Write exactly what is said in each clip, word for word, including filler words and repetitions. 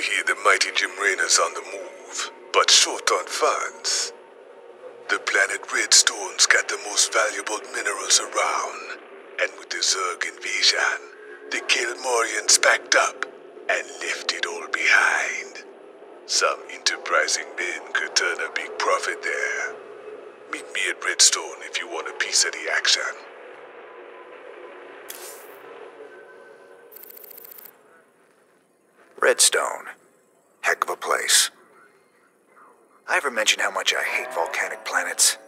hear the mighty Jimraina's on the move, but short on funds. The planet Redstone's got the most valuable minerals around, and with the Zerg invasion, the Kelmorians backed up and left it all behind. Some enterprising men could turn a big profit there. Meet me at Redstone if you want a piece of the action. Redstone. Heck of a place. I ever mention how much I hate volcanic planets?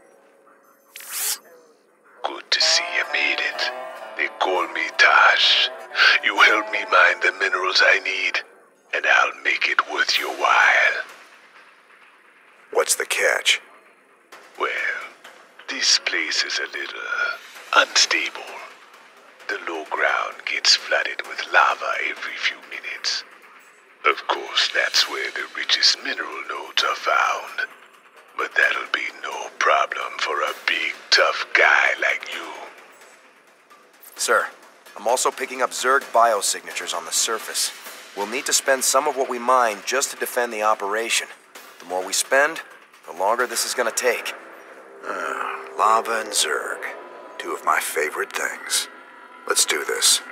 Good to see you made it. They call me Tosh. You help me mine the minerals I need, and I'll make it worth your while. What's the catch? Well, this place is a little unstable. The low ground gets flooded with lava every few minutes. Of course, that's where the richest mineral nodes are found. But that'll be no problem for a big, tough guy like you. Sir, I'm also picking up Zerg biosignatures on the surface. We'll need to spend some of what we mine just to defend the operation. The more we spend, the longer this is gonna take. Uh, lava and Zerg. Two of my favorite things. Let's do this.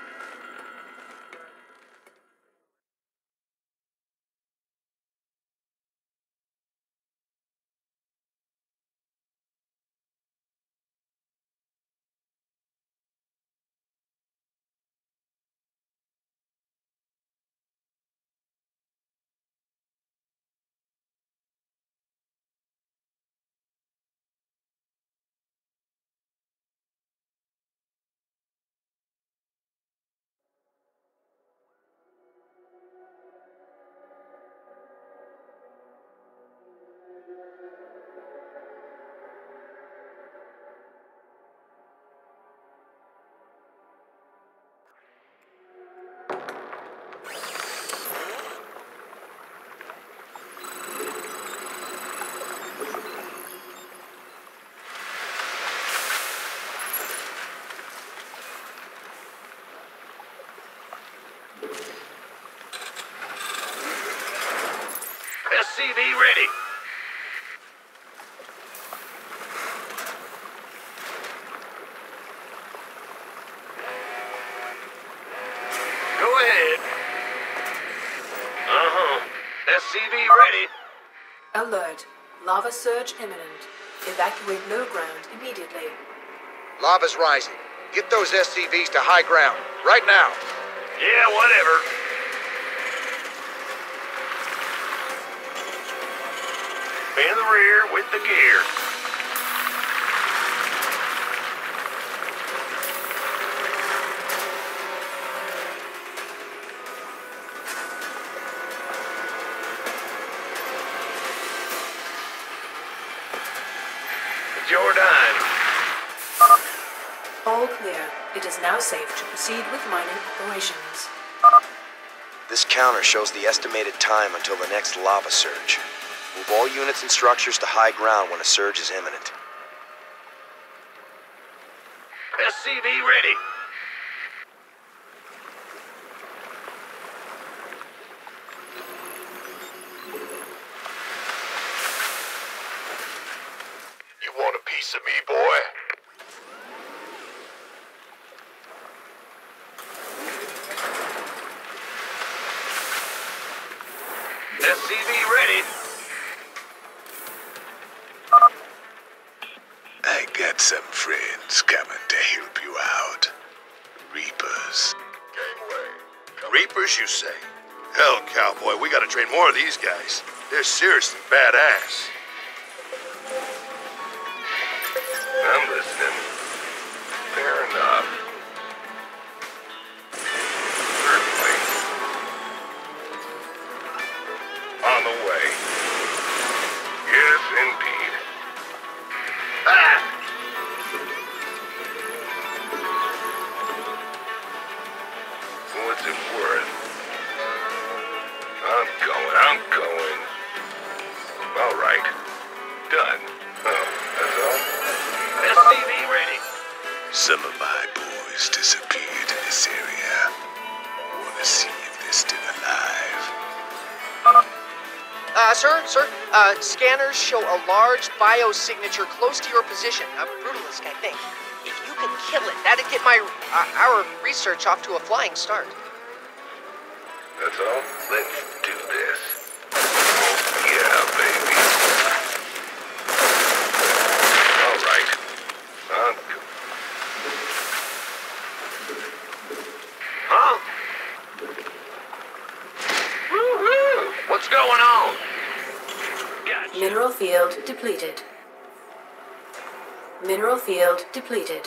S C V ready. Go ahead. Uh-huh. S C V ready. Alert. Lava surge imminent. Evacuate low ground immediately. Lava's rising. Get those S C Vs to high ground. Right now. Yeah, whatever. In the rear with the gear. It's your dime. All clear. It is now safe to proceed with mining operations. This counter shows the estimated time until the next lava surge. Move all units and structures to high ground when a surge is imminent. S C V ready. You want a piece of me, boy? S C V ready. I got some friends coming to help you out. Reapers. Reapers, you say? Hell, cowboy, we gotta train more of these guys. They're seriously badass. I'm listening. Fair enough. Certainly. On the way. Yes, indeed. Ah! What's it worth? I'm going, I'm going. All right. Done. Oh, that's all? S C V ready. Some of my boys disappeared in this area. Want to see if they're still alive. Uh, sir, sir, uh, scanners show a large biosignature close to your position. A Brutalisk, I think. If you could kill it, that'd get my, uh, our research off to a flying start. That's all? Let's do this. Yeah, baby. All right. I'm good. Huh? Woo-hoo! What's going on? Gotcha. Mineral field depleted. Mineral field depleted.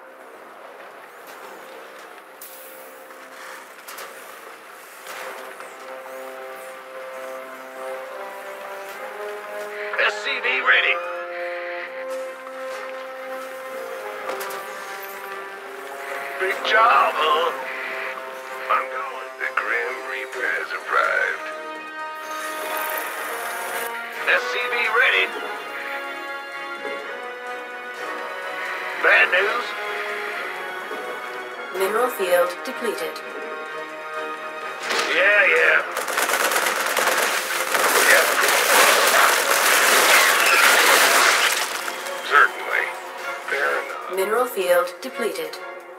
S C V ready. Big job, huh? I'm going. The Grim Reaper has arrived. S C V ready. Bad news? Mineral field depleted. Yeah, yeah. Yeah. Certainly. Fair enough. Mineral field depleted.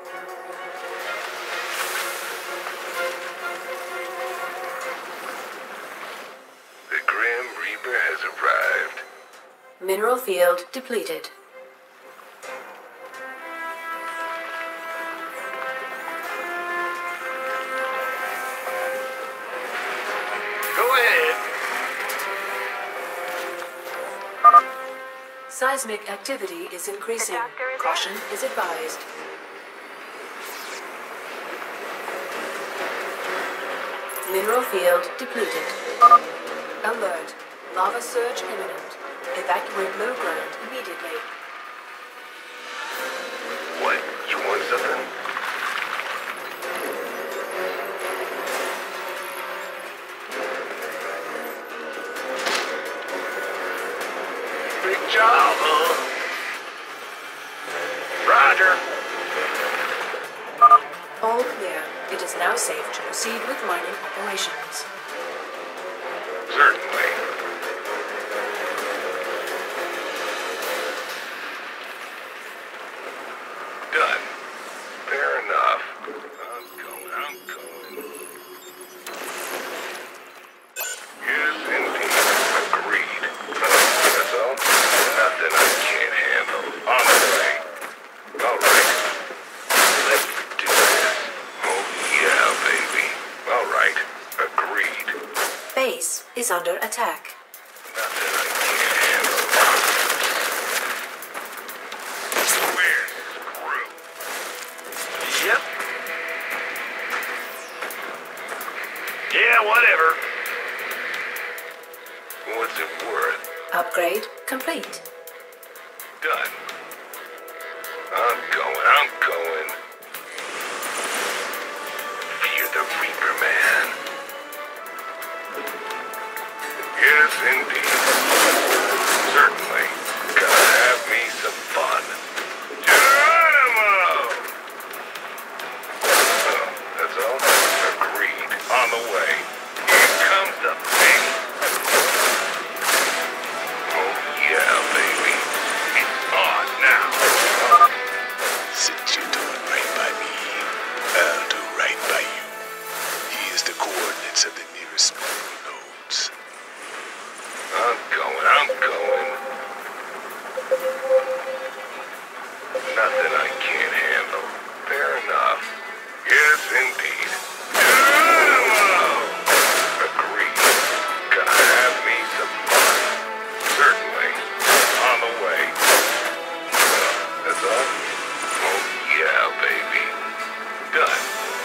The Grim Reaper has arrived. Mineral field depleted. Go ahead. Seismic activity is increasing. Caution is advised. Mineral field depleted. Alert. Lava surge imminent. Evacuate low ground immediately. What? You want something? Big job, huh? Roger. All clear. It is now safe to proceed with mining operations. Certainly. Done. Fair enough. I'm going, I'm going. Yes, indeed. Agreed. That's all? Nothing I can't handle. On the way. All right. Let's do this. Oh, yeah, baby. All right. Agreed. Base is under attack. Nothing I can't handle. We're screwed. Yep. Yeah, whatever. What's it worth? Upgrade complete. Done. I'm going, I'm going. Fear the Reaper, man. Yes, indeed. Certainly. Gotta have me some fun. Geronimo! Oh, that's all? Agreed. On the way. Here comes the pain. Oh, yeah, baby. It's on now. Since you're doing right by me, I'll do right by you. Here's the coordinates of the nearest mineral nodes. I'm going, I'm going. Nothing I can't handle. Fair enough. Yes, indeed. Geronimo! Agreed. Gonna have me some fun. Certainly. On the way. That's all? Oh, yeah, baby. Done.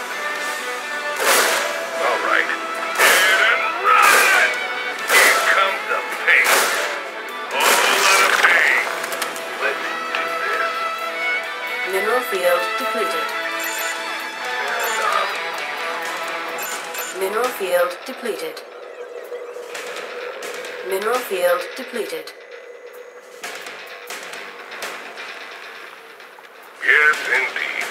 All right. Hit and run! Here comes the pain. Whole lot of pain. Let's do this. Mineral field depleted. Enough. Mineral field depleted. Mineral field depleted. Yes, indeed.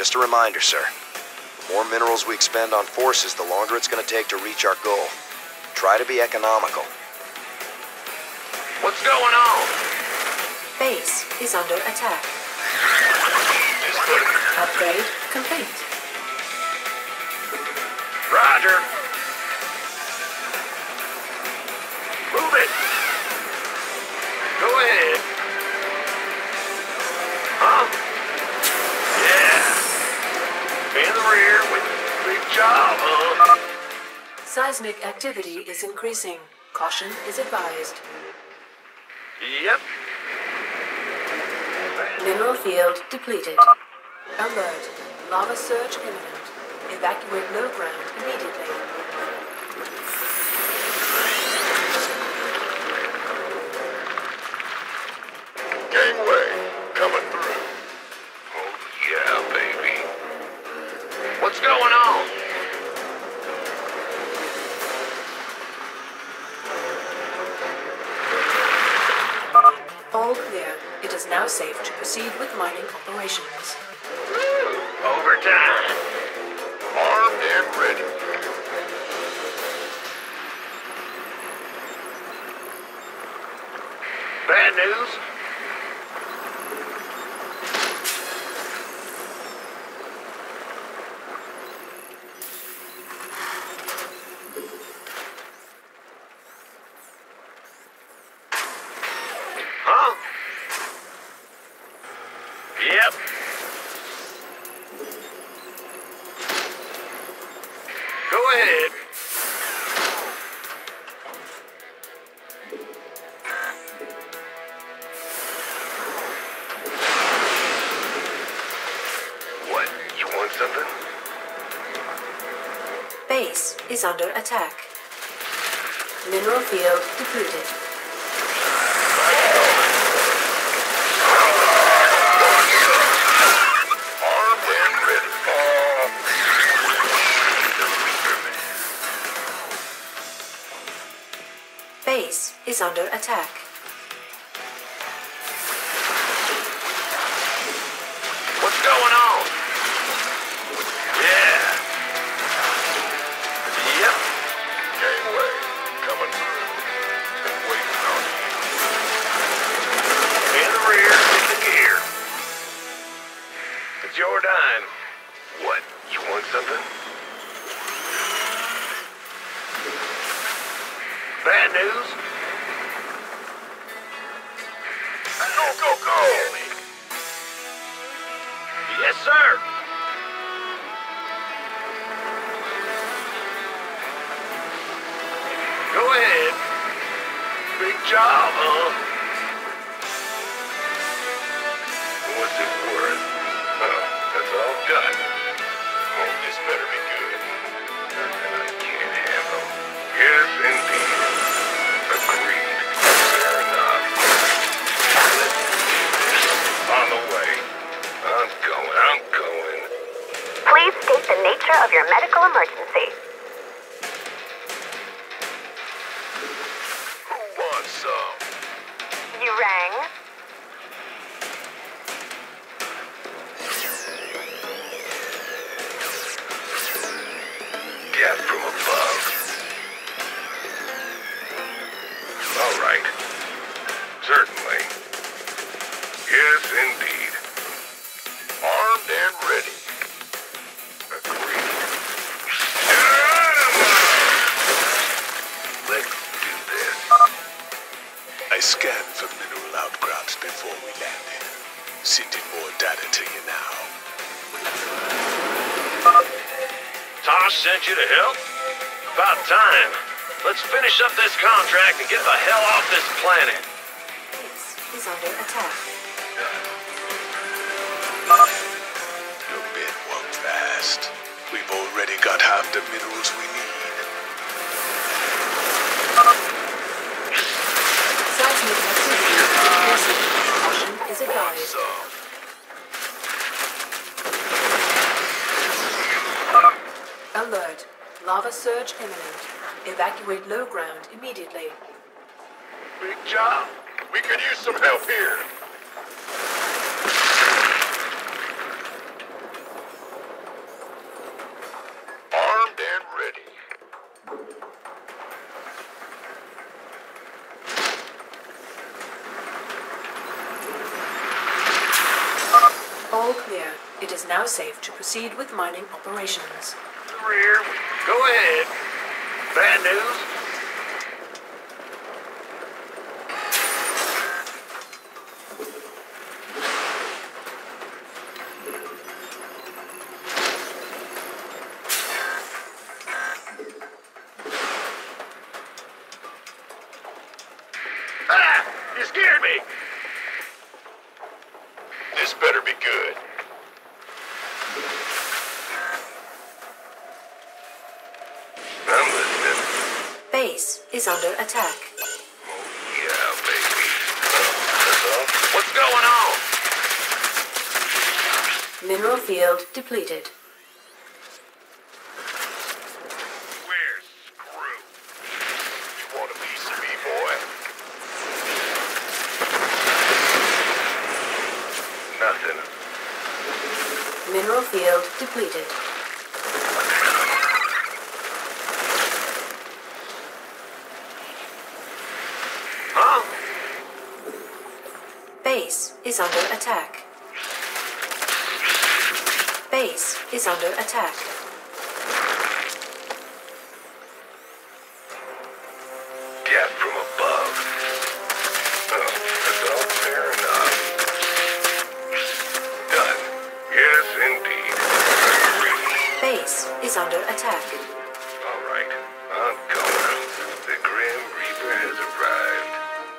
Just a reminder, sir. The more minerals we expend on forces, the longer it's going to take to reach our goal. Try to be economical. What's going on? Base is under attack. Upgrade complete. Roger. Move it. Go ahead. Huh? Yeah. In the rear with big job, huh? Seismic activity is increasing. Caution is advised. Yep. Mineral field depleted. Alert. Lava surge imminent. Evacuate low ground immediately. Gangway, coming through. Oh, yeah, baby. What's going on? All clear. It is now safe to proceed with mining operations. Overtime. Armed and ready. Bad news? Huh? Yep. Go ahead. What? You want something? Base is under attack. Mineral field depleted. Armed and ready. Oh. Base is under attack. What's going on? Yeah. Yep. Gangway, coming through. Been waiting on you. In the rear, in the gear. It's your dime. What? You want something? Bad news? Go, go, go! Yes, sir. Go ahead. Big job, huh? What's it worth? Oh, that's all done. Oh, this better be good. Nothing I can't handle. Yes, indeed. Agreed. Fair enough. On the way. I'm going, I'm going. Please state the nature of your medical emergency. Who wants some? You rang? Gas from above. All right. Certainly. Yes, indeed. Armed and ready. Agreed. Let's do this. I scanned for mineral outcrops before we landed. Sending more data to you now. Tosh sent you to help? About time. Let's finish up this contract and get the hell off this planet. Base is under attack. Your men work fast. We've already got half the minerals we need. Seismic activity increasing. Caution is advised. So, Alert. Lava surge imminent. Evacuate low ground immediately. big job. We could use some help here. is now safe to proceed with mining operations. Rear. Go ahead. Bad news? Ah! You scared me! This better be good. I'm listening. Base is under attack. Yeah, baby. That's all. What's going on? Mineral field depleted. We're screwed. You want a piece of me, boy? Nothing. Mineral field depleted. Huh? Base is under attack. Base is under attack. Death from above. Oh, that's all fair enough. Done. Yes, indeed. Base is under attack. All right. I'm going. The Grim Reaper has arrived.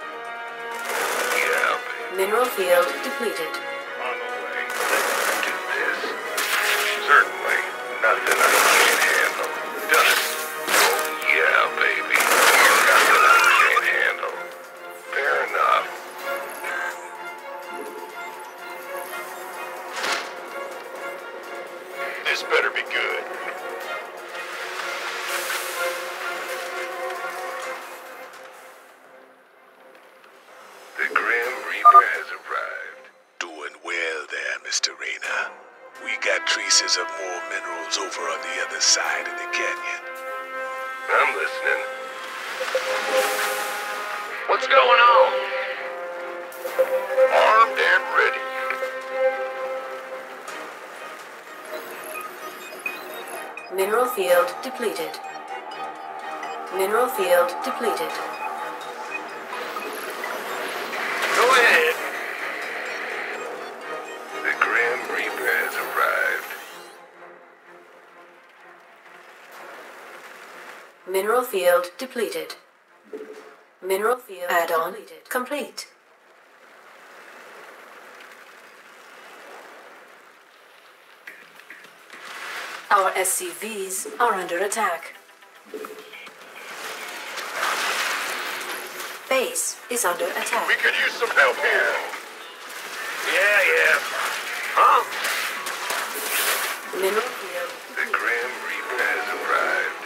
Yeah, baby. Mineral field depleted. On the way. Let's do this. Certainly. Nothing I can't handle. Done. Oh, yeah, baby. Nothing I can't handle. Fair enough. This better be good. The Grim Reaper has arrived. Doing well there, Mister Rayner. We got traces of more minerals over on the other side of the canyon. I'm listening. What's going on? Armed and ready. Mineral field depleted. Mineral field depleted. Go ahead. The Grim Reaper has arrived. Mineral field depleted. Mineral field add-on complete. Our S C Vs are under attack. Base is under We attack. could use some help here. Yeah, yeah. Huh? Mineral field The Grim Reaper has arrived.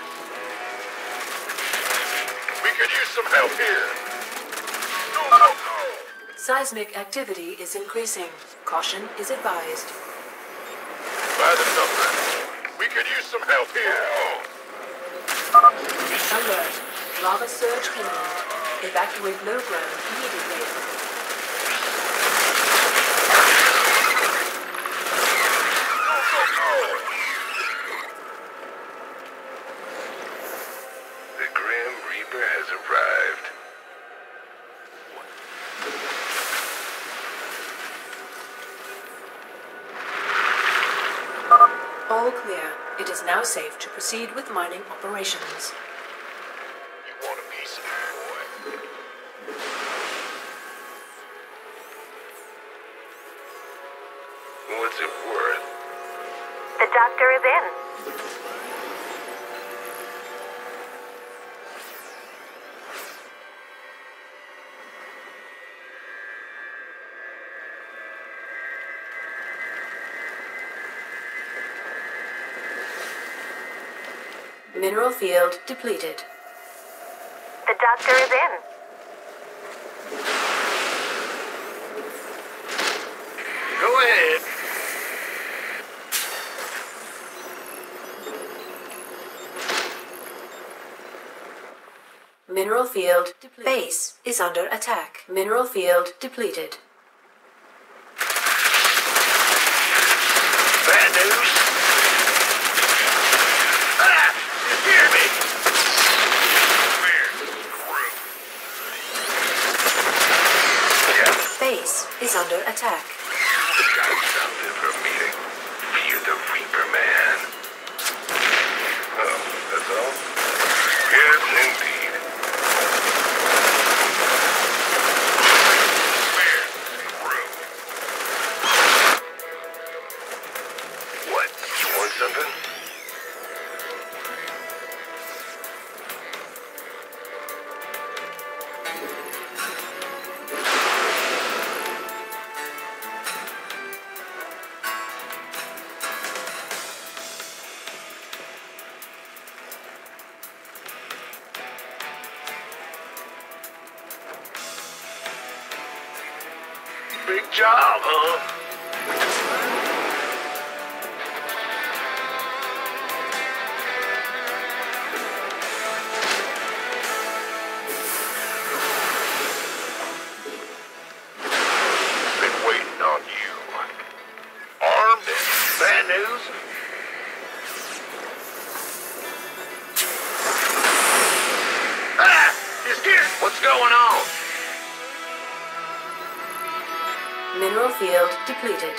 We could use some help here. No, no, no. seismic activity is increasing. Caution is advised. By the number. We could use some help here. Alert. Lava surge imminent. Evacuate low ground immediately. The Grim Reaper has arrived. All clear. It is now safe to proceed with mining operations. You want a piece of me, boy? What's it worth? The doctor is in. Mineral field depleted. The doctor is in. Go ahead. Mineral field depleted. Base is under attack. Mineral field depleted. Base is under attack. Got something for me to fear the Reaper Man. Oh, that's all? Yes, indeed. Where's the room? What? You want something? Big job, huh? Been waiting on you. Armed and bad news? Ah! He's here! What's going on? Mineral field depleted.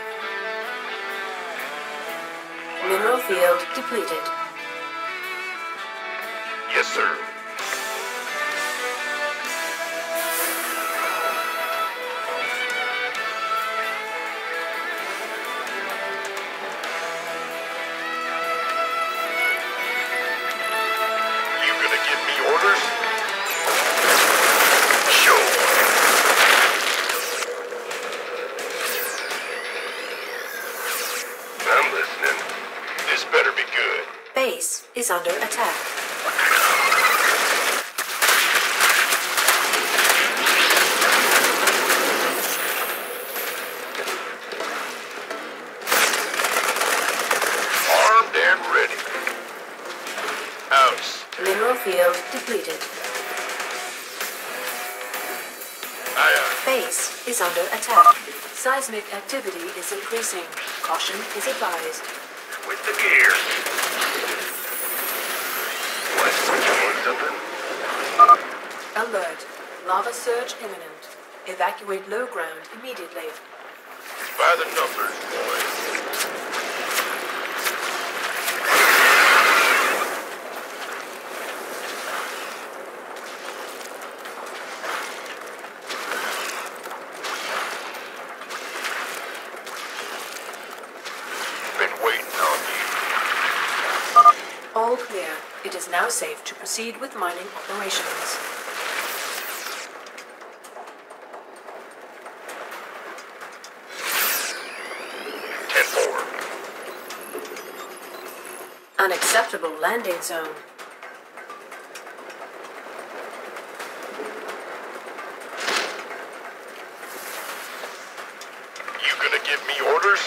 Mineral field depleted. Yes, sir. You gonna give me orders? Sure. I'm listening. This better be good. Base is under attack. Armed and ready. House. Mineral field depleted. Aye, aye. Base is under attack. Seismic activity is increasing. Caution is advised. With the gear. What? You want something? Alert. Lava surge imminent. Evacuate low ground immediately. By the numbers, boy. Been waiting on you. All clear. It is now safe to proceed with mining operations. ten four. Unacceptable landing zone. You gonna give me orders?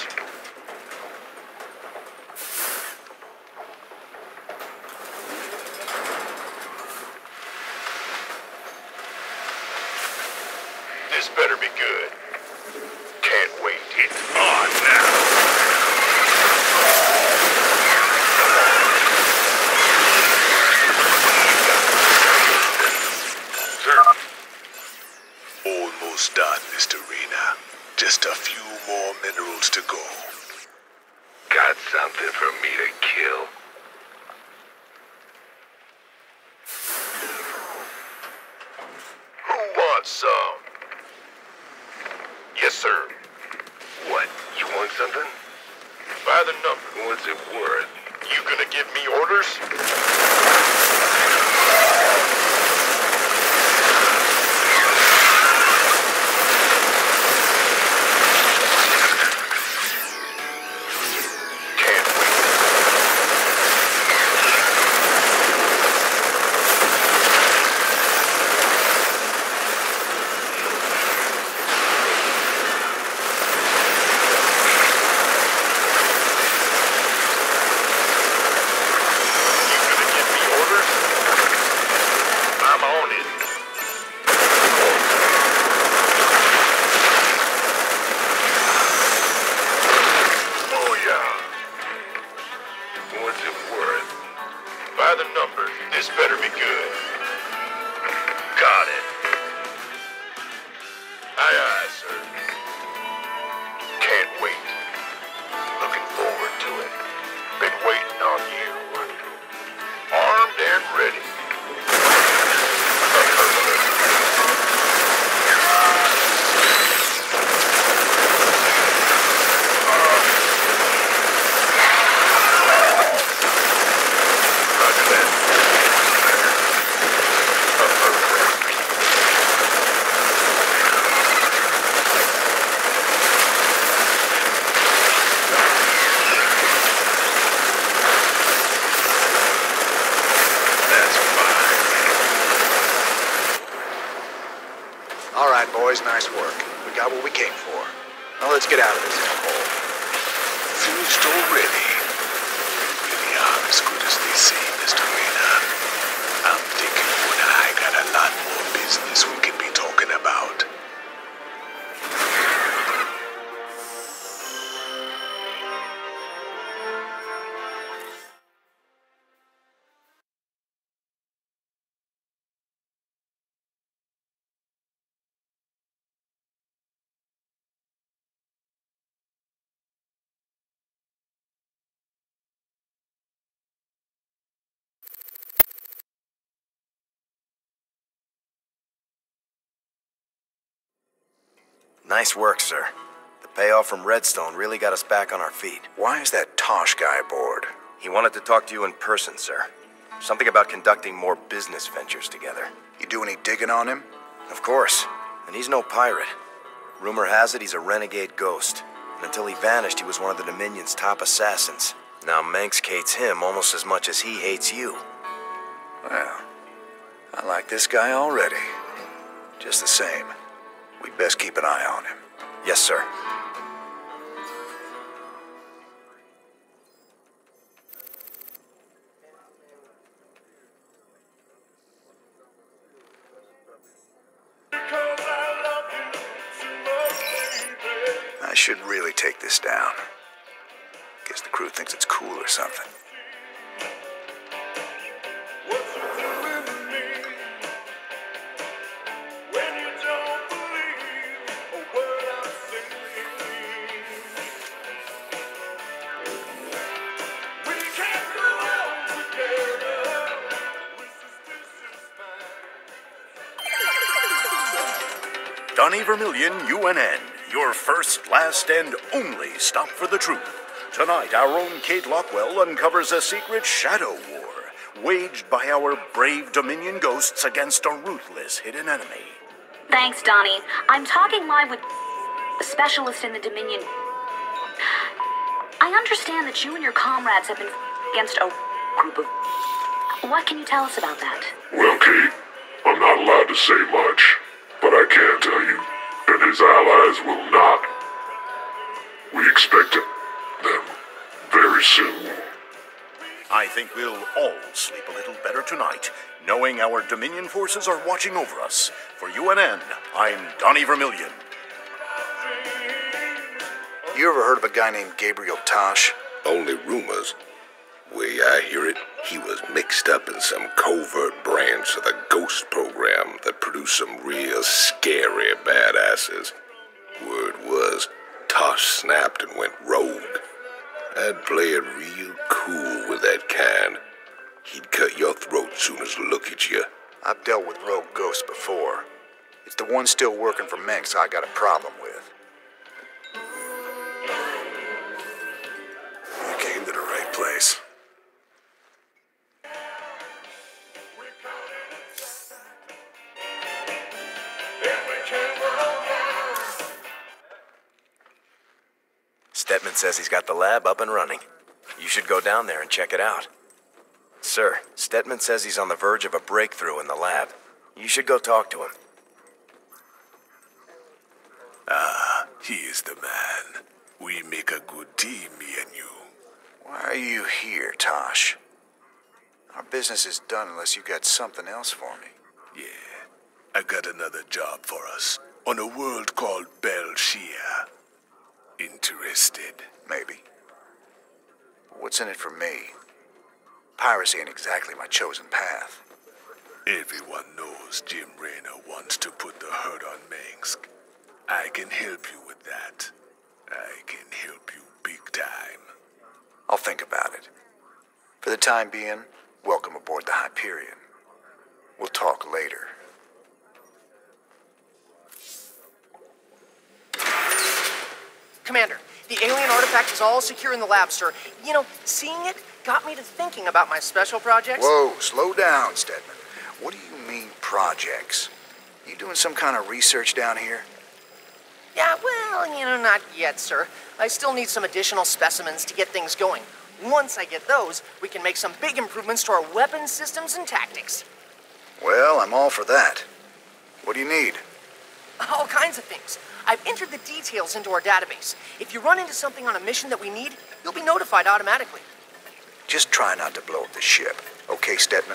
This better be good. Can't wait. It's on now. Sir. Almost done, Mister Rena. Just a few more minerals to go. Got something for me to kill? Who wants some? Yes, sir. What? You want something? By the number. What's it worth? You gonna give me orders? Can't wait. You gonna give me orders? right, boys, nice work. We got what we came for. Now let's get out of this hellhole. Finished already? You really are as good as they say, Mister Rayner. I'm thinking you and I got a lot more business we can be talking about. Nice work, sir. The payoff from Redstone really got us back on our feet. Why is that Tosh guy aboard? He wanted to talk to you in person, sir. Something about conducting more business ventures together. You do any digging on him? Of course. And he's no pirate. Rumor has it he's a renegade ghost. And until he vanished, he was one of the Dominion's top assassins. Now Manx hates him almost as much as he hates you. Well, I like this guy already. Just the same, we'd best keep an eye on him. Yes, sir. I should really take this down. Guess the crew thinks it's cool or something. Donnie Vermillion, U N N, your first, last, and only stop for the truth. Tonight, our own Kate Lockwell uncovers a secret shadow war, waged by our brave Dominion ghosts against a ruthless hidden enemy. Thanks, Donnie. I'm talking live with a specialist in the Dominion. I understand that you and your comrades have been against a group of... What can you tell us about that? Well, Kate, I'm not allowed to say much, but I can tell you that his allies will not. We expect them very soon. I think we'll all sleep a little better tonight, knowing our Dominion forces are watching over us. For U N N, I'm Donnie Vermillion. You ever heard of a guy named Gabriel Tosh? Only rumors. Way I hear it, he was mixed up in some covert branch of the Ghost program that produced some real scary badasses. Word was, Tosh snapped and went rogue. I'd play it real cool with that kind. He'd cut your throat soon as look at you. I've dealt with rogue ghosts before. It's the one still working for Manx I got a problem with. You came to the right place. Stetman says he's got the lab up and running. You should go down there and check it out. Sir, Stetman says he's on the verge of a breakthrough in the lab. You should go talk to him. Ah, he is the man. We make a good team, me and you. Why are you here, Tosh? Our business is done unless you got something else for me. Yeah, I got another job for us on a world called Belshia. Interested? Maybe. But what's in it for me? Piracy ain't exactly my chosen path. Everyone knows Jim Raynor wants to put the hurt on Mengsk. I can help you with that. I can help you big time. I'll think about it. For the time being, welcome aboard the Hyperion. We'll talk later. Commander, the alien artifact is all secure in the lab, sir. You know, seeing it got me to thinking about my special projects. Whoa, slow down, Stedman. What do you mean, projects? You doing some kind of research down here? Yeah, well, you know, not yet, sir. I still need some additional specimens to get things going. Once I get those, we can make some big improvements to our weapon systems and tactics. Well, I'm all for that. What do you need? All kinds of things. I've entered the details into our database. If you run into something on a mission that we need, you'll be notified automatically. Just try not to blow up the ship. Okay, Stetman?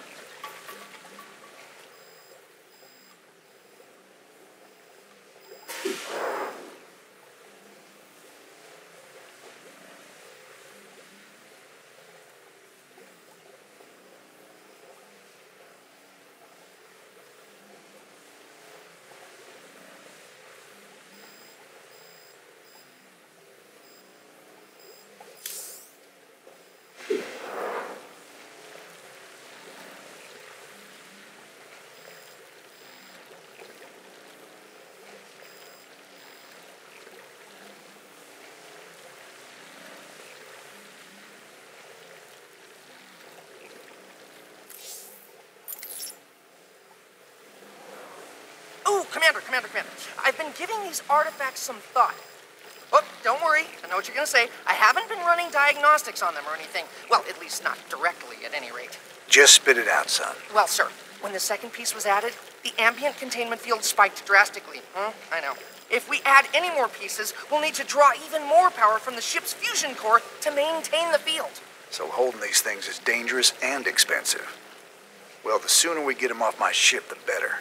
Ooh, Commander, Commander, Commander. I've been giving these artifacts some thought. Oh, don't worry. I know what you're going to say. I haven't been running diagnostics on them or anything. Well, at least not directly, at any rate. Just spit it out, son. Well, sir, when the second piece was added, the ambient containment field spiked drastically. Hmm? I know. If we add any more pieces, we'll need to draw even more power from the ship's fusion core to maintain the field. So holding these things is dangerous and expensive. Well, the sooner we get them off my ship, the better.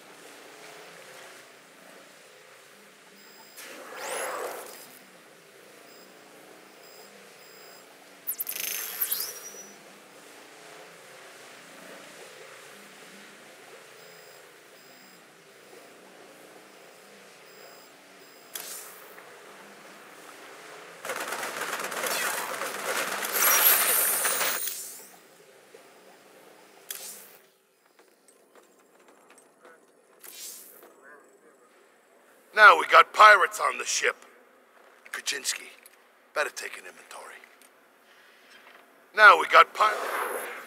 Now we got pirates on the ship. Kaczynski, better take an inventory. Now we got pirates.